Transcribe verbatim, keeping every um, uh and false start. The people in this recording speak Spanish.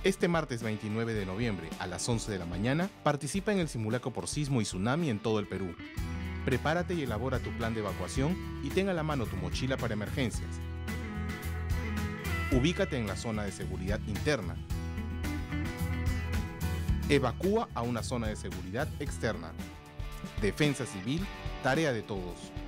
Este martes veintinueve de noviembre a las once de la mañana participa en el simulacro por sismo y tsunami en todo el Perú. Prepárate y elabora tu plan de evacuación y ten a la mano tu mochila para emergencias. Ubícate en la zona de seguridad interna. Evacúa a una zona de seguridad externa. Defensa civil, tarea de todos.